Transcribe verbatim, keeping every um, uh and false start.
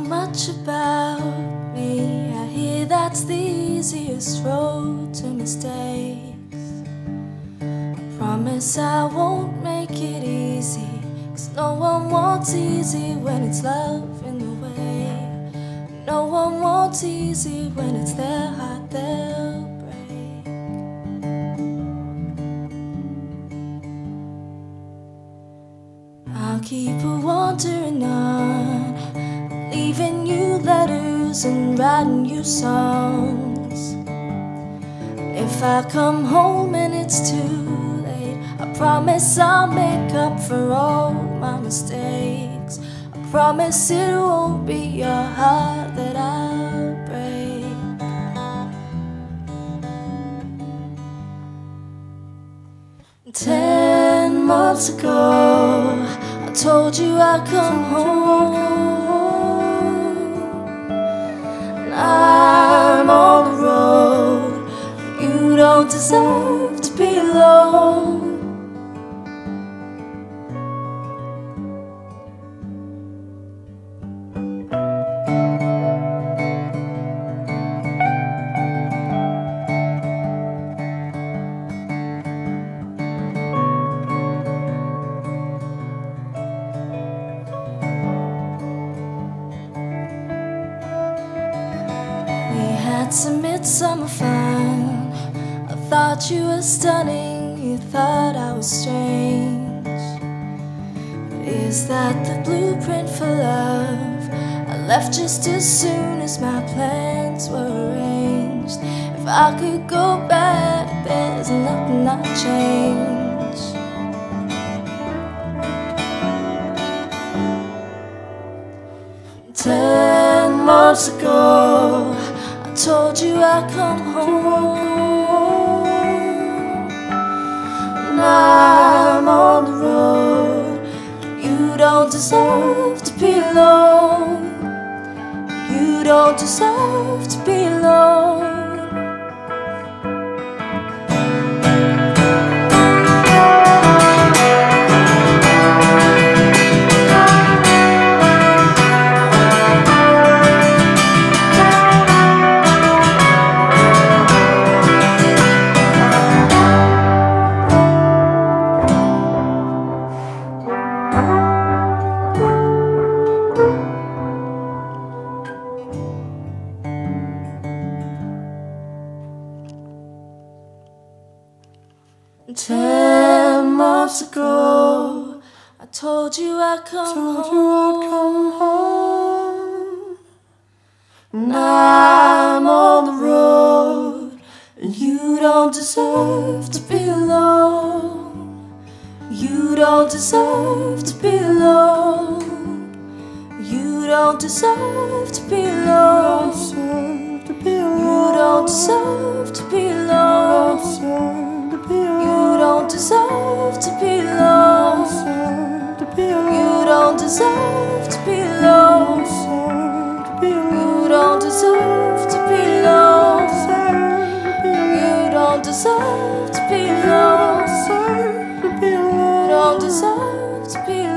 much about me. I hear that's the easiest road to mistakes. I promise I won't make it easy, 'cause no one wants easy when it's love in the way. No one wants easy when it's their heart they'll break. I'll keep a wandering on, leaving you letters and writing you songs. If I come home and it's too late, I promise I'll make up for all my mistakes. I promise it won't be your heart that I'll break. Ten months ago, I told you I'd come home. And I'm on the road. You don't deserve to be alone. Had some midsummer fun. I thought you were stunning, you thought I was strange. But is that the blueprint for love? I left just as soon as my plans were arranged. If I could go back, there's nothing I'd change. Ten months ago, I told you I'd come home. And I'm on the road. You don't deserve to be alone. You don't deserve to be alone. Ten months ago, I told you I'd come Told home. you I'd come home. And I'm on the road. And you don't deserve to be alone. You don't deserve to be alone. You don't deserve to be alone. You don't deserve to be alone. You don't deserve to be alone. You don't deserve to be alone. You don't deserve to be alone. You don't deserve to be alone. You don't deserve to be alone.